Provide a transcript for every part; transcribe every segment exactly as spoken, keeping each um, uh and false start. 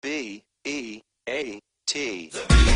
B E A T.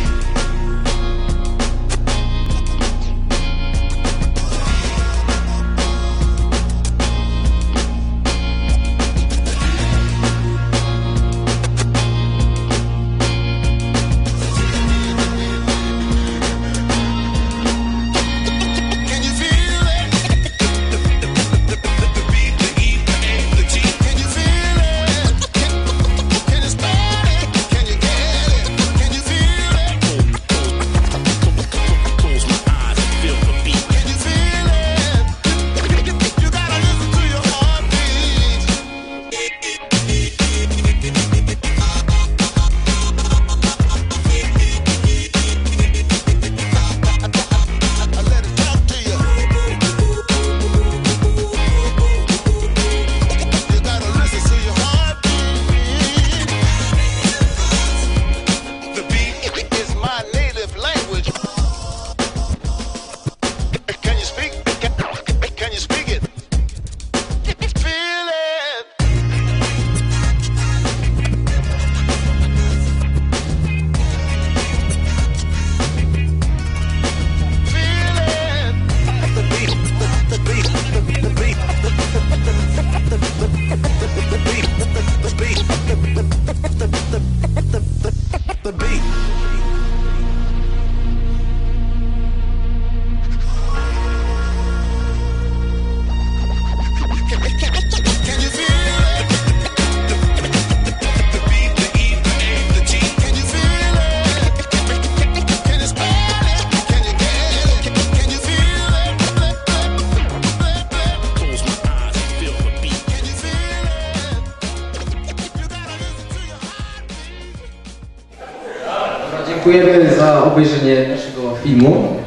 Dziękujemy za obejrzenie naszego filmu.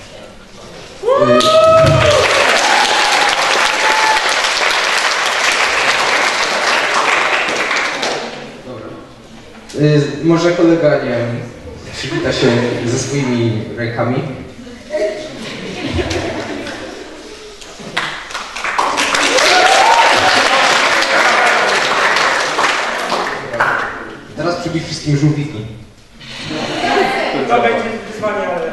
Dobra. Może kolega, nie wiem, przywita się ze swoimi rękami. Teraz przybij wszystkim żółwiki. To będzie wyzwanie, ale...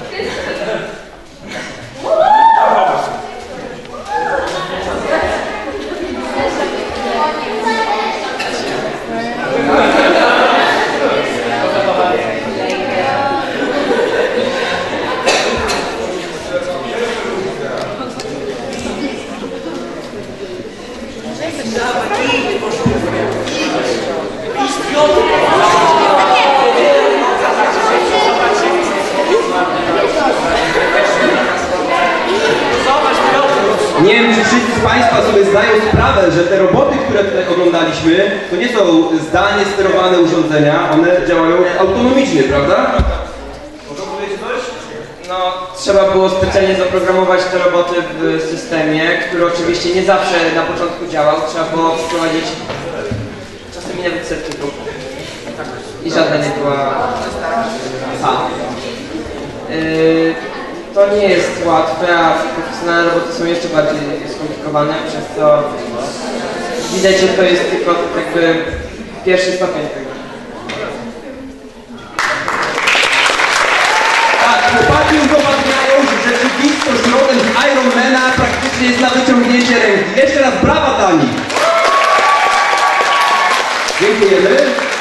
Nie wiem, czy wszyscy z Państwa sobie zdają sprawę, że te roboty, które tutaj oglądaliśmy, to nie są zdalnie sterowane urządzenia, one działają autonomicznie, prawda? Mogę powiedzieć coś? No, trzeba było specjalnie zaprogramować te roboty w systemie, który oczywiście nie zawsze na początku działał. Trzeba było wprowadzić czasami nawet setki grup. I żadna nie była... A. Yy, to nie jest łatwe, a profesjonalne roboty są jeszcze bardziej skomplikowane, przez co widać, że to jest tylko jakby pierwszy stopień tego. Tak, chłopaki udowadniają, że rzeczywistość rodem z Ironmana praktycznie jest na wyciągnięcie ręki. Jeszcze raz brawa dla nich! Dziękujemy.